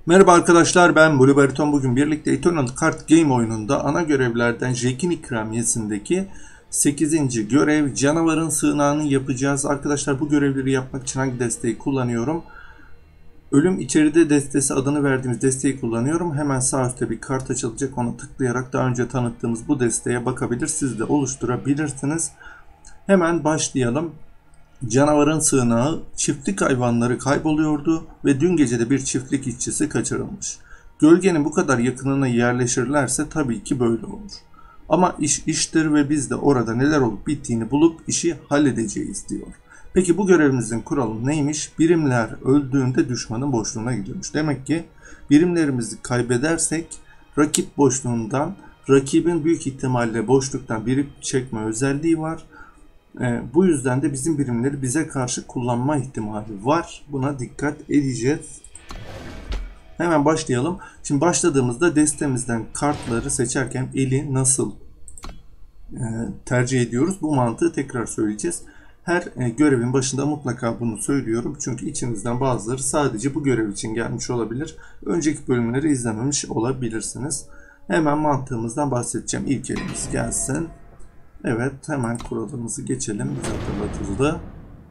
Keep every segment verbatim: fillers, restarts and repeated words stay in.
Merhaba arkadaşlar, ben Blue Bariton. Bugün birlikte Eternal Card Game oyununda ana görevlerden Jack'in ikramiyesindeki sekizinci görev canavarın sığınağını yapacağız. Arkadaşlar bu görevleri yapmak için hangi desteği kullanıyorum? Ölüm içeride destesi adını verdiğimiz desteği kullanıyorum. Hemen sağ üstte bir kart açılacak, ona tıklayarak daha önce tanıttığımız bu desteğe bakabilir, siz de oluşturabilirsiniz. Hemen başlayalım. Canavarın sığınağı, çiftlik hayvanları kayboluyordu ve dün gece de bir çiftlik işçisi kaçırılmış. Gölgenin bu kadar yakınına yerleşirlerse tabii ki böyle olur. Ama iş iştir ve biz de orada neler olup bittiğini bulup işi halledeceğiz diyor. Peki bu görevimizin kuralı neymiş? Birimler öldüğünde düşmanın boşluğuna gidiyormuş. Demek ki birimlerimizi kaybedersek rakip boşluğundan, rakibin büyük ihtimalle boşluktan birim çekme özelliği var. E, bu yüzden de bizim birimleri bize karşı kullanma ihtimali var. Buna dikkat edeceğiz. Hemen başlayalım. Şimdi başladığımızda destemizden kartları seçerken eli nasıl e, tercih ediyoruz? Bu mantığı tekrar söyleyeceğiz. Her e, görevin başında mutlaka bunu söylüyorum. Çünkü içinizden bazıları sadece bu görev için gelmiş olabilir. Önceki bölümleri izlememiş olabilirsiniz. Hemen mantığımızdan bahsedeceğim. İlk elimiz gelsin. Evet, hemen kuralımızı geçelim. Bize hatırlatıldı.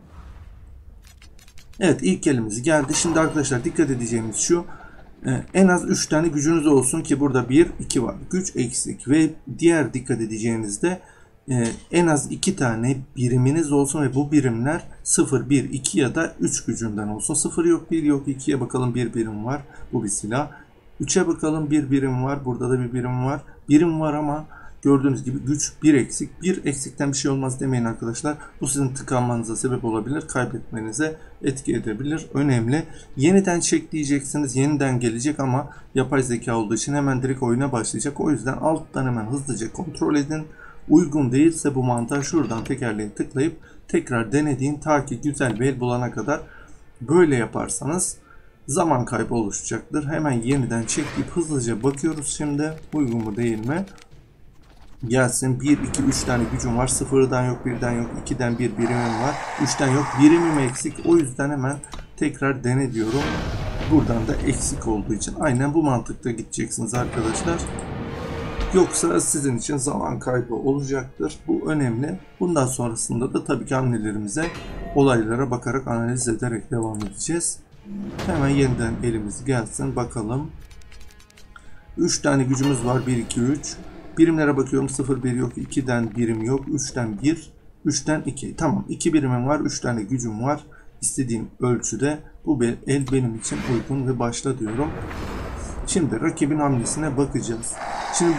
Evet, ilk elimiz geldi. Şimdi arkadaşlar dikkat edeceğimiz şu. En az üç tane gücünüz olsun ki burada bir, iki var. Güç eksik ve diğer dikkat edeceğinizde en az iki tane biriminiz olsun ve bu birimler sıfır, bir, iki ya da üç gücünden olsun. sıfır yok, bir yok, ikiye bakalım bir birim var. Bu bir silah. üçe bakalım bir birim var. Burada da bir birim var. Birim var ama gördüğünüz gibi güç bir eksik. Bir eksikten bir şey olmaz demeyin arkadaşlar. Bu sizin tıkanmanıza sebep olabilir. Kaybetmenize etki edebilir. Önemli. Yeniden çek diyeceksiniz. Yeniden gelecek ama yapay zeka olduğu için hemen direkt oyuna başlayacak. O yüzden alttan hemen hızlıca kontrol edin. Uygun değilse bu mantığa şuradan tekerleğe tıklayıp tekrar denediğin ta ki güzel bir el bulana kadar böyle yaparsanız zaman kaybı oluşacaktır. Hemen yeniden çekleyip hızlıca bakıyoruz şimdi. Uygun mu değil mi? Gelsin. bir, iki, üç tane gücüm var. sıfırdan yok, birden yok, ikiden bir birimim var. üçten yok, birimim eksik. O yüzden hemen tekrar dene diyorum. Buradan da eksik olduğu için aynen bu mantıkta gideceksiniz arkadaşlar. Yoksa sizin için zaman kaybı olacaktır. Bu önemli. Bundan sonrasında da tabii ki hamlelerimize olaylara bakarak, analiz ederek devam edeceğiz. Hemen yeniden elimiz gelsin. Bakalım. üç tane gücümüz var. bir, iki, üç. Birimlere bakıyorum. sıfır, bir yok. ikiden birim yok. üçten bir. üçten iki. Tamam. iki birimim var. üç tane gücüm var. İstediğim ölçüde bu el benim için uygun ve başla diyorum. Şimdi rakibin hamlesine bakacağız. Şimdi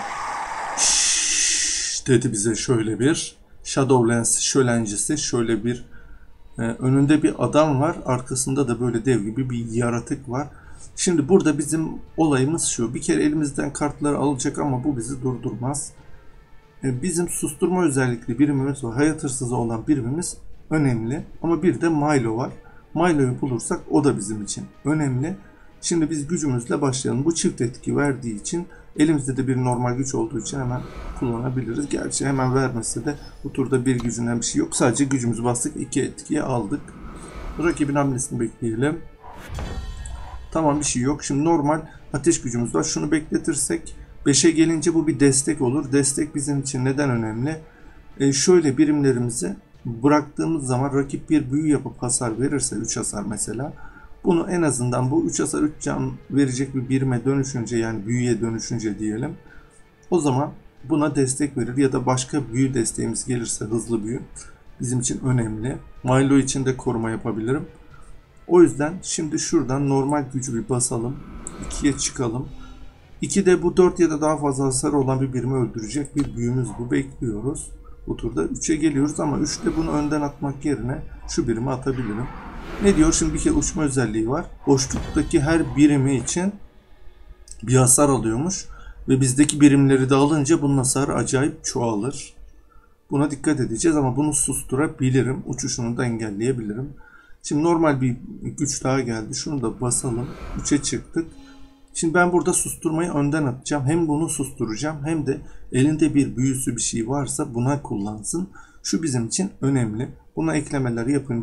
şşş dedi bize şöyle bir Shadowlands şölencesi, şöyle bir e, önünde bir adam var. Arkasında da böyle dev gibi bir yaratık var. Şimdi burada bizim olayımız şu. Bir kere elimizden kartları alacak ama bu bizi durdurmaz. Bizim susturma özellikli birimimiz var. Hayat hırsızı olan birimimiz önemli. Ama bir de Milo var. Milo'yu bulursak o da bizim için önemli. Şimdi biz gücümüzle başlayalım. Bu çift etki verdiği için elimizde de bir normal güç olduğu için hemen kullanabiliriz. Gerçi hemen vermese de bu turda bir gücünden bir şey yok. Sadece gücümüzü bastık. iki etkiye aldık. Rakibin hamlesini bekleyelim. Tamam, bir şey yok. Şimdi normal ateş gücümüz var. Şunu bekletirsek beşe gelince bu bir destek olur. Destek bizim için neden önemli? E şöyle birimlerimizi bıraktığımız zaman rakip bir büyü yapıp hasar verirse, üç hasar mesela. Bunu en azından bu üç hasar üç can verecek bir birime dönüşünce, yani büyüye dönüşünce diyelim. O zaman buna destek verir ya da başka büyü desteğimiz gelirse, hızlı büyü bizim için önemli. Milo için de koruma yapabilirim. O yüzden şimdi şuradan normal gücü bir basalım. ikiye çıkalım. ikide bu dört ya da daha fazla hasar olan bir birimi öldürecek bir büyümüz bu. Bekliyoruz. Bu turda üçe geliyoruz ama üçte bunu önden atmak yerine şu birimi atabilirim. Ne diyor? Şimdi bir kere uçma özelliği var. Boşluktaki her birimi için bir hasar alıyormuş. Ve bizdeki birimleri de alınca bunun hasarı acayip çoğalır. Buna dikkat edeceğiz ama bunu susturabilirim. Uçuşunu da engelleyebilirim. Şimdi normal bir güç daha geldi. Şunu da basalım. üçe çıktık. Şimdi ben burada susturmayı önden atacağım. Hem bunu susturacağım hem de elinde bir büyüsü bir şey varsa buna kullansın. Şu bizim için önemli. Buna eklemeler yapınca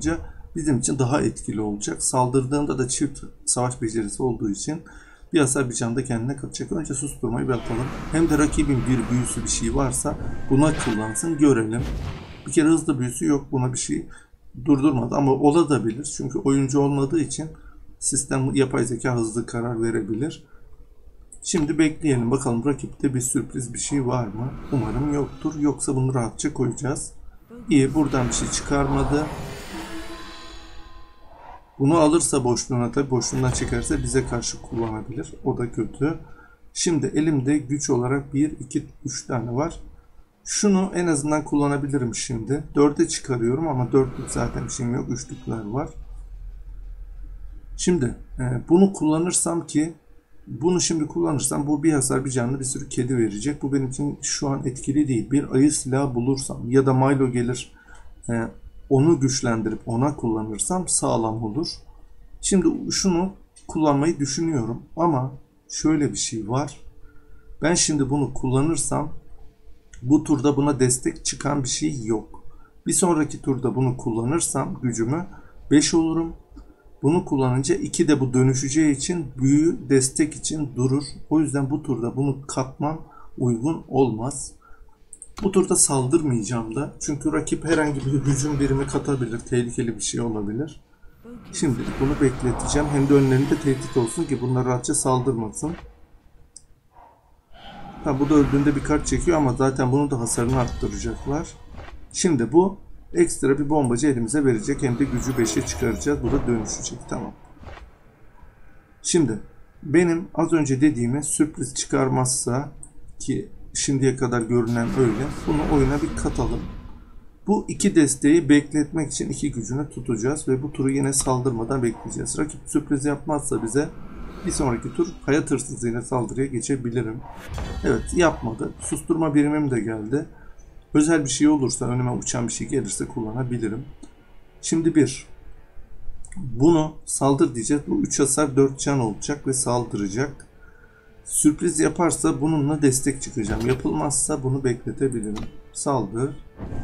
bizim için daha etkili olacak. Saldırdığında da çift savaş becerisi olduğu için bir hasar bir can da kendine katacak. Önce susturmayı bir atalım. Hem de rakibin bir büyüsü bir şey varsa buna kullansın, görelim. Bir kere hızlı büyüsü yok, buna bir şey durdurmadı ama olabilir. Çünkü oyuncu olmadığı için sistem yapay zeka hızlı karar verebilir. Şimdi bekleyelim bakalım rakipte bir sürpriz bir şey var mı? Umarım yoktur. Yoksa bunu rahatça koyacağız. İyi, buradan bir şey çıkarmadı. Bunu alırsa boşluğuna, tabi boşluğundan çekerse bize karşı kullanabilir. O da kötü. Şimdi elimde güç olarak bir, iki, üç tane var. Şunu en azından kullanabilirim şimdi. dörde çıkarıyorum ama dörtlük zaten bir şeyim yok. üçlükler var. Şimdi e, bunu kullanırsam ki bunu şimdi kullanırsam bu bir hasar bir canlı bir sürü kedi verecek. Bu benim için şu an etkili değil. Bir ayı silahı bulursam ya da Milo gelir e, onu güçlendirip ona kullanırsam sağlam olur. Şimdi şunu kullanmayı düşünüyorum ama şöyle bir şey var. Ben şimdi bunu kullanırsam bu turda buna destek çıkan bir şey yok. Bir sonraki turda bunu kullanırsam gücümü beş olurum. Bunu kullanınca iki de bu dönüşeceği için büyü destek için durur. O yüzden bu turda bunu katmam uygun olmaz. Bu turda saldırmayacağım da. Çünkü rakip herhangi bir hücum birimi katabilir. Tehlikeli bir şey olabilir. Şimdilik bunu bekleteceğim. Hem de önlerinde tehdit olsun ki bunlar rahatça saldırmasın. Ha, bu da öldüğünde bir kart çekiyor ama zaten bunun da hasarını arttıracaklar. Şimdi bu ekstra bir bombacı elimize verecek. Hem de gücü beşe çıkaracağız. Bu da dönüşecek. Tamam. Şimdi benim az önce dediğime sürpriz çıkarmazsa ki şimdiye kadar görünen öyle. Bunu oyuna bir katalım. Bu iki desteği bekletmek için iki gücünü tutacağız ve bu turu yine saldırmadan bekleyeceğiz. Rakip sürpriz yapmazsa bize bir sonraki tur hayat hırsızlığıyla saldırıya geçebilirim. Evet, yapmadı. Susturma birimim de geldi. Özel bir şey olursa, önüme uçan bir şey gelirse kullanabilirim. Şimdi bir. Bunu saldır diyeceğiz. Bu üç hasar dört can olacak ve saldıracak. Sürpriz yaparsa bununla destek çıkacağım. Yapılmazsa bunu bekletebilirim. Saldır.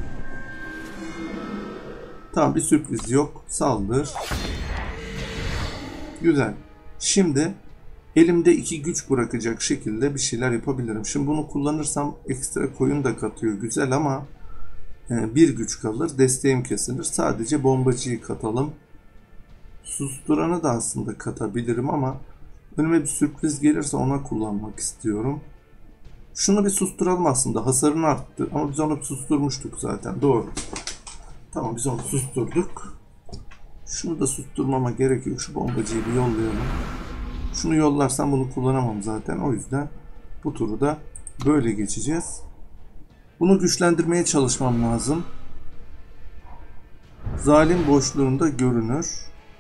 Tamam, bir sürpriz yok. Saldır. Güzel. Şimdi elimde iki güç bırakacak şekilde bir şeyler yapabilirim. Şimdi bunu kullanırsam ekstra koyun da katıyor. Güzel ama bir güç kalır. Desteğim kesilir. Sadece bombacıyı katalım. Susturanı da aslında katabilirim ama önüme bir sürpriz gelirse ona kullanmak istiyorum. Şunu bir susturalım aslında. Hasarını arttı. Ama biz onu susturmuştuk zaten. Doğru. Tamam, biz onu susturduk. Şunu da susturmama gerek yok. Şu bombacıyı bir yollayalım. Şunu yollarsam bunu kullanamam zaten. O yüzden bu turu da böyle geçeceğiz. Bunu güçlendirmeye çalışmam lazım. Zalim boşluğunda görünür.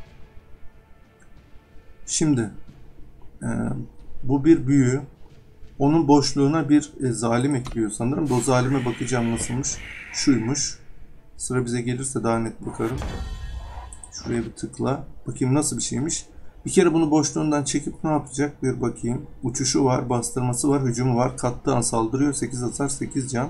Şimdi e, bu bir büyü. Onun boşluğuna bir e, zalim ekliyor sanırım. O zalime bakacağım nasılmış. Şuymuş. Sıra bize gelirse daha net bakarım. Şuraya bir tıkla. Bakayım nasıl bir şeymiş. Bir kere bunu boşluğundan çekip ne yapacak? Bir bakayım. Uçuşu var, bastırması var, hücumu var. Kattığı an saldırıyor. sekiz hasar, sekiz can.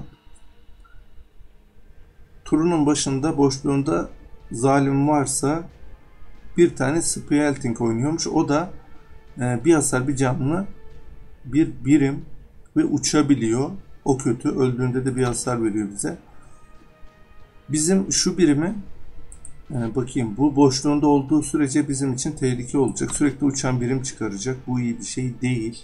Turunun başında boşluğunda zalim varsa bir tane Spelting oynuyormuş. O da e, bir hasar bir canlı bir birim ve uçabiliyor. O kötü. Öldüğünde de bir hasar veriyor bize. Bizim şu birimi e, bakayım, bu boşluğunda olduğu sürece bizim için tehlike olacak. Sürekli uçan birim çıkaracak. Bu iyi bir şey değil.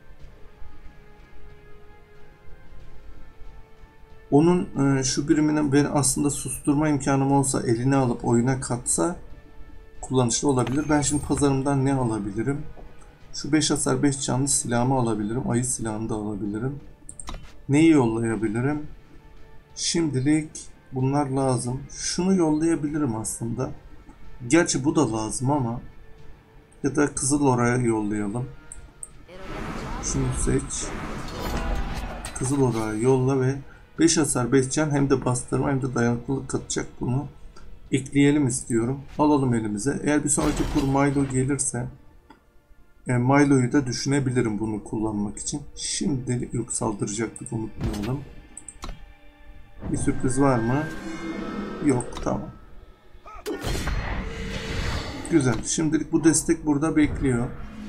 Onun e, şu biriminin ben aslında susturma imkanım olsa, eline alıp oyuna katsa kullanışlı olabilir. Ben şimdi pazarımdan ne alabilirim? Şu beş hasar beş canlı silahımı alabilirim. Ayı silahını da alabilirim. Neyi yollayabilirim? Şimdilik bunlar lazım. Şunu yollayabilirim aslında. Gerçi bu da lazım ama ya da Kızıl Ora'ya yollayalım. Şunu seç. Kızıl Ora'ya yolla ve beş hasar beş can hem de bastırma hem de dayanıklılık katacak, bunu ekleyelim istiyorum. Alalım elimize. Eğer bir sonraki tur Milo gelirse e, Milo'yu da düşünebilirim bunu kullanmak için. Şimdi yok, saldıracaktık, unutmayalım. Bir sürpriz var mı? Yok, tamam. Güzel. Şimdilik bu destek burada bekliyor.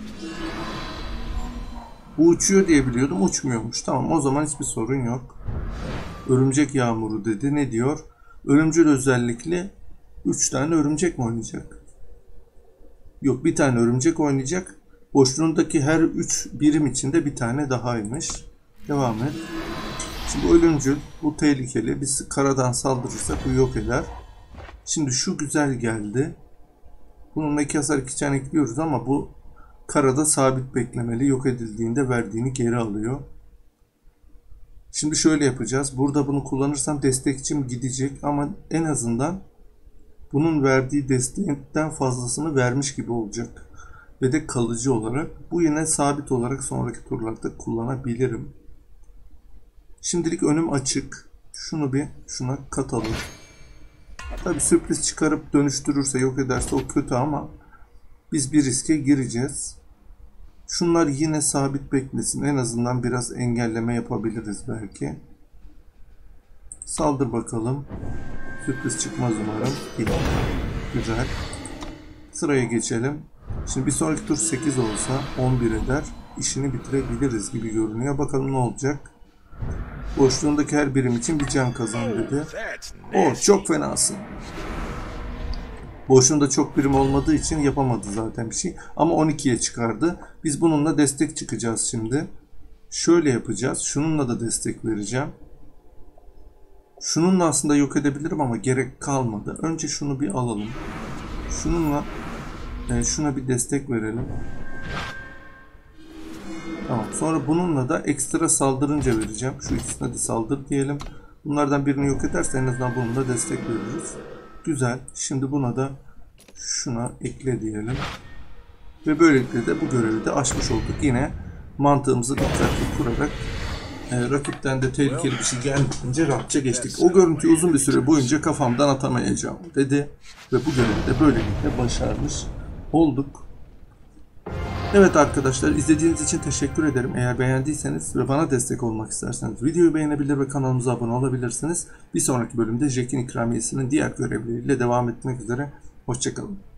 Bu uçuyor diye biliyordum. Uçmuyormuş. Tamam, o zaman hiçbir sorun yok. Örümcek yağmuru dedi. Ne diyor? Ölümcül özellikle üç tane örümcek mi oynayacak? Yok, bir tane örümcek oynayacak. Boşluğundaki her üç birim içinde bir tane dahaymış. Devam et. Şimdi bu ölümcül, bu tehlikeli. Biz karadan saldırırsak bu yok eder. Şimdi şu güzel geldi. Bununla iki hasar iki tane ekliyoruz ama bu karada sabit beklemeli. Yok edildiğinde verdiğini geri alıyor. Şimdi şöyle yapacağız. Burada bunu kullanırsam destekçim gidecek ama en azından bunun verdiği destekten fazlasını vermiş gibi olacak. Ve de kalıcı olarak. Bu yine sabit olarak sonraki turlarda kullanabilirim. Şimdilik önüm açık. Şunu bir şuna katalım. Tabi sürpriz çıkarıp dönüştürürse, yok ederse o kötü ama biz bir riske gireceğiz. Şunlar yine sabit beklesin. En azından biraz engelleme yapabiliriz belki. Saldır bakalım. Sürpriz çıkmaz umarım. Güzel. Sıraya geçelim. Şimdi bir sonraki tur sekiz olsa on bir eder. İşini bitirebiliriz gibi görünüyor. Bakalım ne olacak. Boşluğundaki her birim için bir can kazan dedi. Oh, çok fenasın. Boşluğunda çok birim olmadığı için yapamadı zaten bir şey. Ama on ikiye çıkardı. Biz bununla destek çıkacağız şimdi. Şöyle yapacağız. Şununla da destek vereceğim. Şununla aslında yok edebilirim ama gerek kalmadı. Önce şunu bir alalım. Şununla e, şuna bir destek verelim. Tamam. Sonra bununla da ekstra saldırınca vereceğim. Şu ikisine de saldır diyelim. Bunlardan birini yok ederse en azından bununla destek veririz. Güzel. Şimdi buna da şuna ekle diyelim. Ve böylelikle de bu görevi de aşmış olduk. Yine mantığımızı dikkatli kurarak e, rakipten de tehlikeli bir şey gelmeyince rahatça geçtik. O görüntüyü uzun bir süre boyunca kafamdan atamayacağım dedi. Ve bu görevi de böylelikle başarmış olduk. Evet arkadaşlar, izlediğiniz için teşekkür ederim. Eğer beğendiyseniz ve bana destek olmak isterseniz videoyu beğenebilir ve kanalımıza abone olabilirsiniz. Bir sonraki bölümde Jack'in ikramiyesinin diğer görevleriyle devam etmek üzere. Hoşçakalın.